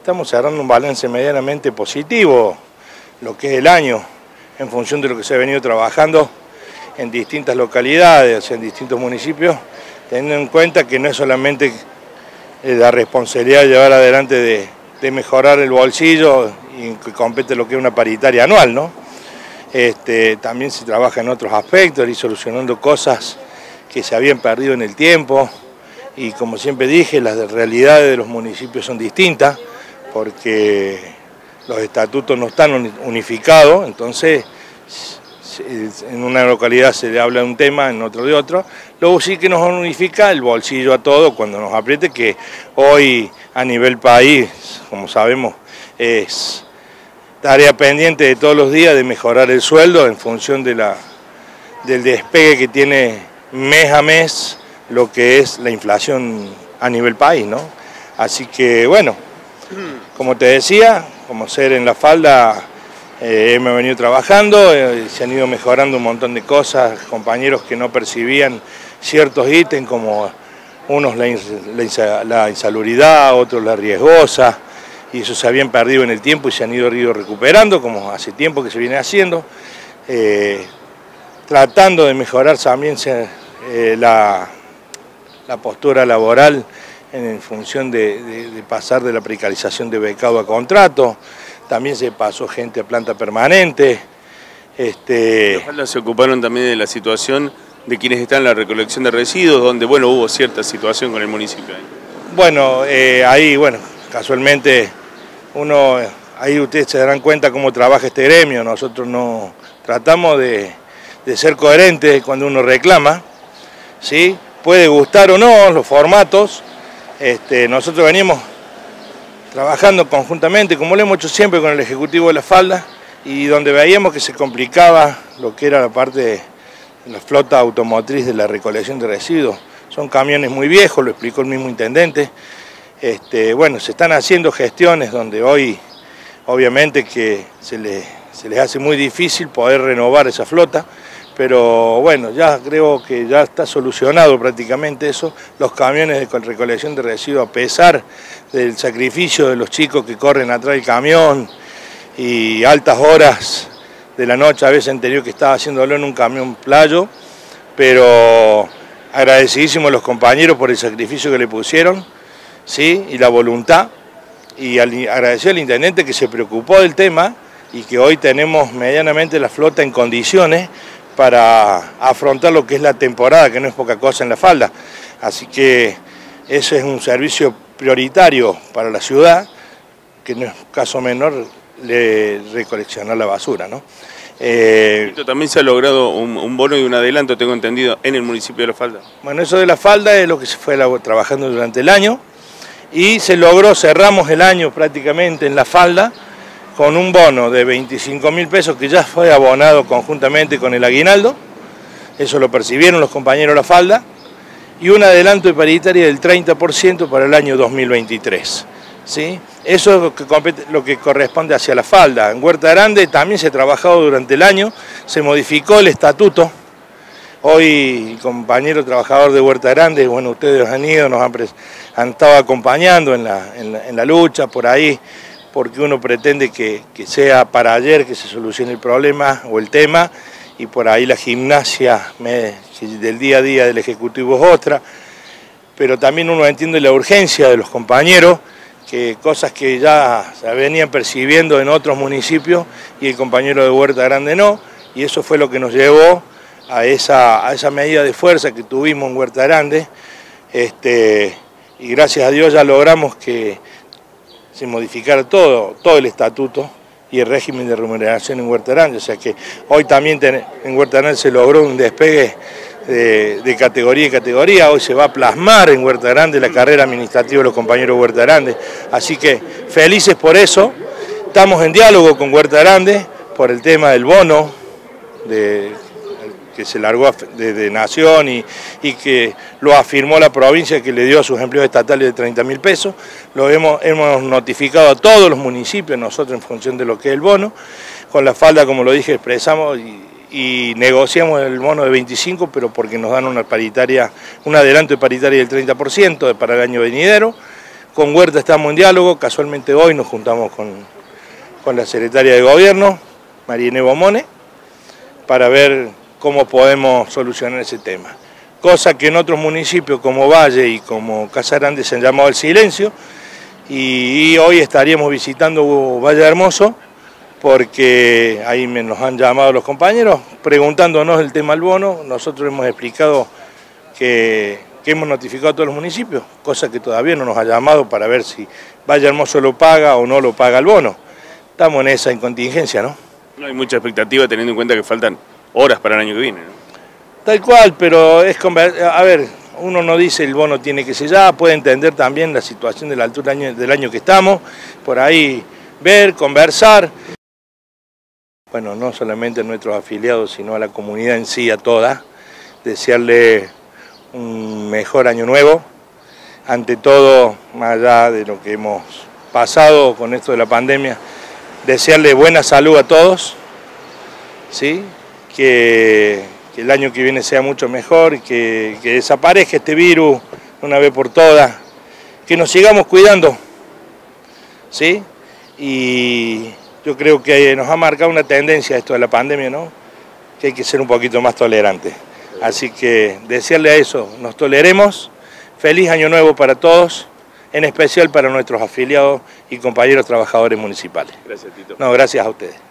estamos cerrando un balance medianamente positivo, lo que es el año, en función de lo que se ha venido trabajando en distintas localidades, en distintos municipios, teniendo en cuenta que no es solamente la responsabilidad de llevar adelante de mejorar el bolsillo y que compete lo que es una paritaria anual, ¿no? También se trabaja en otros aspectos, y solucionando cosas que se habían perdido en el tiempo, y como siempre dije, las realidades de los municipios son distintas, porque los estatutos no están unificados, entonces en una localidad se le habla de un tema, en otro de otro. Luego sí que nos unifica el bolsillo a todo cuando nos apriete, que hoy a nivel país, como sabemos, es tarea pendiente de todos los días de mejorar el sueldo en función de del despegue que tiene mes a mes lo que es la inflación a nivel país, ¿no? Así que bueno, como te decía, como ser en La Falda, hemos venido trabajando, se han ido mejorando un montón de cosas, compañeros que no percibían ciertos ítems como unos la insalubridad, otros la riesgosa, y eso se habían perdido en el tiempo y se han ido recuperando, como hace tiempo que se viene haciendo, tratando de mejorar también la postura laboral en función de pasar de la precarización de becado a contrato. También se pasó gente a planta permanente. La Falda se ocuparon también de la situación de quienes están en la recolección de residuos, donde bueno, hubo cierta situación con el municipio. Bueno, ahí, bueno, casualmente ahí ustedes se darán cuenta cómo trabaja este gremio. Nosotros no tratamos de ser coherentes cuando uno reclama, ¿sí? Puede gustar o no los formatos. Nosotros venimos trabajando conjuntamente, como lo hemos hecho siempre, con el Ejecutivo de La Falda, y donde veíamos que se complicaba lo que era la parte de la flota automotriz de la recolección de residuos. Son camiones muy viejos, lo explicó el mismo intendente. Bueno, se están haciendo gestiones donde hoy, obviamente, que se les hace muy difícil poder renovar esa flota, pero bueno, ya creo que ya está solucionado prácticamente eso. Los camiones de recolección de residuos, a pesar del sacrificio de los chicos que corren atrás del camión y altas horas de la noche, a veces han tenido que estar haciéndolo en un camión playo, pero agradecidísimos a los compañeros por el sacrificio que le pusieron, ¿sí? Y la voluntad, y agradecer al intendente que se preocupó del tema y que hoy tenemos medianamente la flota en condiciones para afrontar lo que es la temporada, que no es poca cosa en La Falda. Así que ese es un servicio prioritario para la ciudad, que no es caso menor recoleccionar la basura, ¿no? También se ha logrado un bono y un adelanto, tengo entendido, en el municipio de La Falda. Bueno, eso de La Falda es lo que se fue trabajando durante el año, y se logró, cerramos el año prácticamente en La Falda, con un bono de 25.000 pesos que ya fue abonado conjuntamente con el aguinaldo, eso lo percibieron los compañeros de La Falda, y un adelanto de paritaria del 30% para el año 2023. ¿Sí? Eso es lo que corresponde hacia La Falda. En Huerta Grande también se ha trabajado durante el año, se modificó el estatuto. Hoy el compañero trabajador de Huerta Grande, bueno, ustedes han ido, nos han estado acompañando en la lucha por ahí, porque uno pretende que sea para ayer que se solucione el problema o el tema, y por ahí la gimnasia del día a día del Ejecutivo es otra, pero también uno entiende la urgencia de los compañeros, que cosas que ya se venían percibiendo en otros municipios y el compañero de Huerta Grande no, y eso fue lo que nos llevó a esa medida de fuerza que tuvimos en Huerta Grande, y gracias a Dios ya logramos que se modificara todo el estatuto y el régimen de remuneración en Huerta Grande, o sea que hoy también en Huerta Grande se logró un despegue de categoría y categoría. Hoy se va a plasmar en Huerta Grande la carrera administrativa de los compañeros de Huerta Grande, así que felices por eso. Estamos en diálogo con Huerta Grande por el tema del bono que se largó de Nación y que lo afirmó la provincia, que le dio a sus empleados estatales de 30.000 pesos. Lo hemos notificado a todos los municipios, nosotros en función de lo que es el bono. Con La Falda, como lo dije, expresamos y negociamos el bono de 25, pero porque nos dan una paritaria, un adelanto de paritaria del 30% para el año venidero. Con Huerta estamos en diálogo, casualmente hoy nos juntamos con la secretaria de Gobierno, María Inés Bomone, para ver cómo podemos solucionar ese tema. Cosa que en otros municipios como Valle y como Casa Grande se han llamado el silencio, y hoy estaríamos visitando Valle Hermoso, porque ahí nos han llamado los compañeros preguntándonos el tema del bono. Nosotros hemos explicado que hemos notificado a todos los municipios, cosa que todavía no nos ha llamado para ver si Valle Hermoso lo paga o no lo paga el bono. Estamos en esa incontingencia, ¿no? No hay mucha expectativa teniendo en cuenta que faltan horas para el año que viene, ¿no? Tal cual, pero es a ver, uno no dice el bono tiene que ser ya, puede entender también la situación de la altura del año que estamos, por ahí ver, conversar. Bueno, no solamente a nuestros afiliados, sino a la comunidad en sí, a toda, desearle un mejor año nuevo. Ante todo, más allá de lo que hemos pasado con esto de la pandemia, desearle buena salud a todos, ¿sí? Que el año que viene sea mucho mejor, que desaparezca este virus una vez por todas, que nos sigamos cuidando, ¿sí? Y yo creo que nos ha marcado una tendencia esto de la pandemia, ¿no? Que hay que ser un poquito más tolerantes. Así que desearle a eso, nos toleremos. Feliz año nuevo para todos, en especial para nuestros afiliados y compañeros trabajadores municipales. Gracias, Tito. No, gracias a ustedes.